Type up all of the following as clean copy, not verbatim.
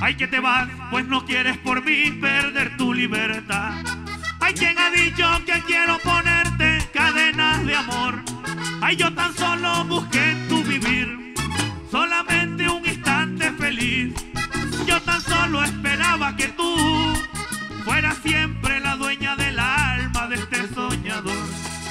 Ay, que te vas, pues no quieres por mí perder tu libertad. Hay quien ha dicho que quiero ponerte cadenas de amor. Ay, yo tan solo busqué en tu vivir solamente un instante feliz. Yo tan solo esperaba que tú fueras siempre la dueña del alma de este soñador.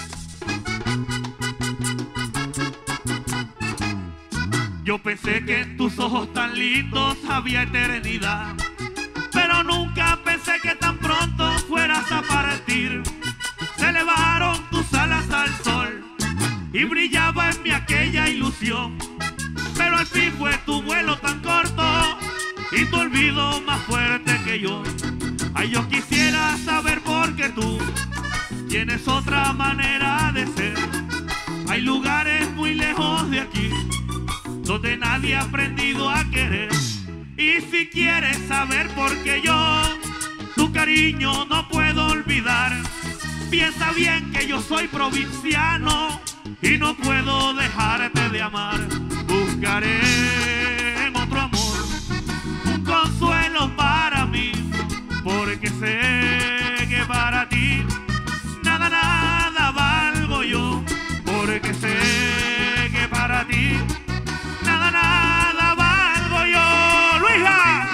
Yo pensé que en tus ojos tan lindos había eternidad, pero nunca pensé que tan pronto fueras a partir. Se elevaron tus alas al sol y brillaba en mí aquella ilusión, pero al fin fue tu vuelo tan corto y tu olvido más fuerte que yo. Ay, yo quisiera saber por qué tú tienes otra manera de ser. Hay lugares muy lejos de aquí donde nadie ha aprendido a querer. Y si quieres saber por qué yo tu cariño no puedo olvidar, piensa bien que yo soy provinciano y no puedo dejarte de amar. Buscaré en otro amor un consuelo para mí, porque sé que para ti nada, nada valgo yo. Porque sé que para ti nada, nada valgo yo. ¡Luisa!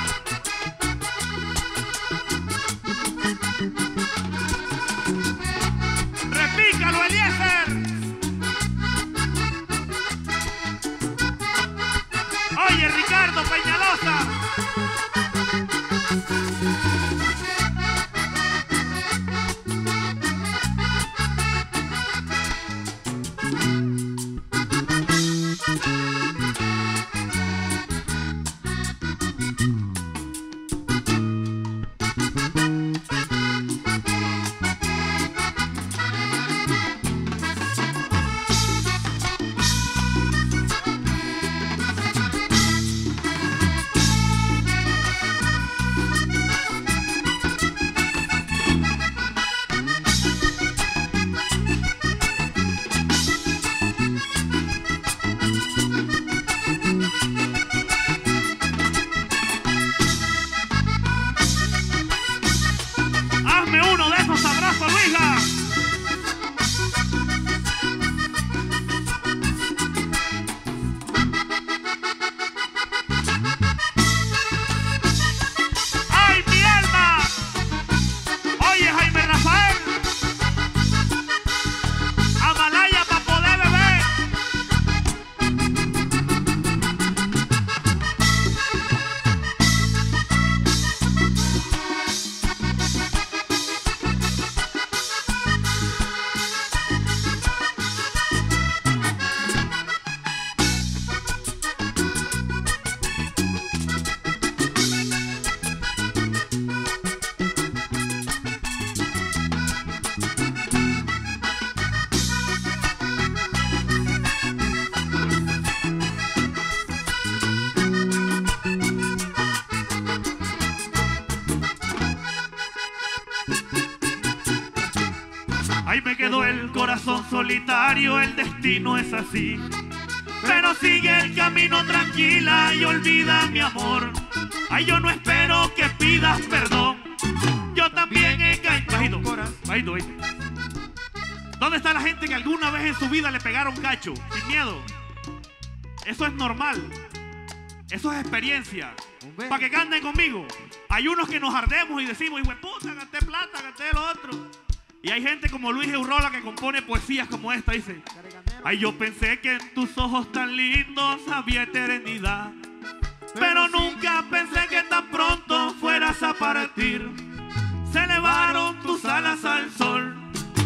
¡Repícalo, Eliezer! Oye, Ricardo Peñalosa. Uno de esos abrazos, Luisa. ¡Ay, mi alma! Oye, Jaime Rafael, Amalaya pa' poder beber. Ahí me quedó el corazón solitario, el destino es así. Pero sigue el camino tranquila y olvida mi amor. Ay, yo no espero que pidas perdón. Yo también he caído. Bajito, bajito, bajito. ¿Dónde está la gente que alguna vez en su vida le pegaron cacho? Sin miedo. Eso es normal. Eso es experiencia. Para que canten conmigo. Hay unos que nos ardemos y decimos, hijo de puta, gasté plata, gasté lo otro. Y hay gente como Luis Urrola que compone poesías como esta, dice: ay, yo pensé que en tus ojos tan lindos había eternidad, pero nunca pensé que tan pronto fueras a partir. Se elevaron tus alas al sol,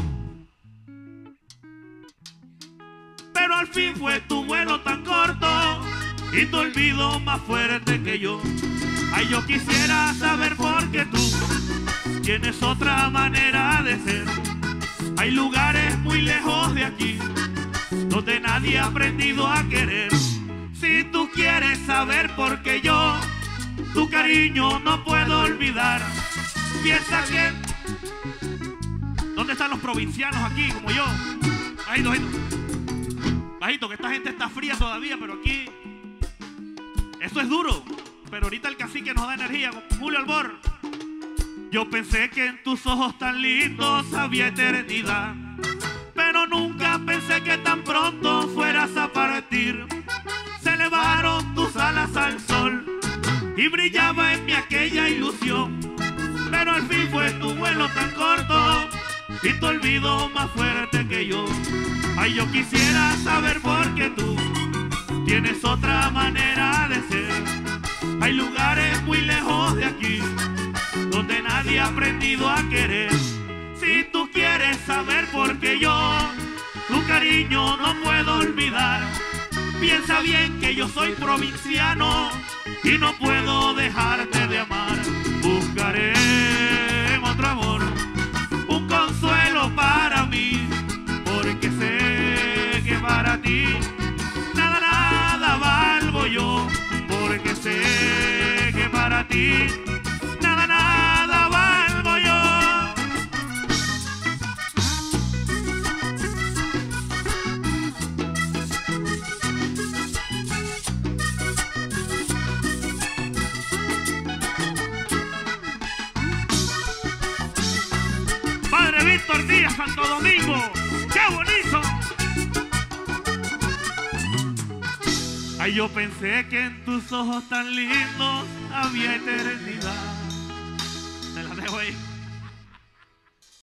pero al fin fue tu vuelo tan corto y tu olvido más fuerte que yo. Ay, yo quisiera saber por qué tú tienes otra manera de ser. Hay lugares muy lejos de aquí donde nadie ha aprendido a querer. Si tú quieres saber por qué yo tu cariño no puedo olvidar, piensa que... ¿Dónde están los provincianos aquí como yo? Bajito, bajito. Bajito, que esta gente está fría todavía, pero aquí... Esto es duro. pero ahorita el cacique nos da energía con Julio Albor. Yo pensé que en tus ojos tan lindos había eternidad, pero nunca pensé que tan pronto fueras a partir. Se elevaron tus alas al sol y brillaba en mí aquella ilusión, pero al fin fue tu vuelo tan corto y tu olvido más fuerte que yo. Ay, yo quisiera saber por qué tú tienes otra manera de ser. Hay lugares muy lejos de aquí donde nadie ha aprendido a querer. Si tú quieres saber por qué yo tu cariño no puedo olvidar, piensa bien que yo soy provinciano y no puedo dejarte de amar. Buscaré en otro amor un consuelo para mí, porque sé que para ti nada, nada valgo yo, porque sé que para ti nada, nada valgo yo. Padre Víctor Díaz, Santo Domingo, ¡qué bonito! Ay, yo pensé que en tus ojos tan lindos había eternidad,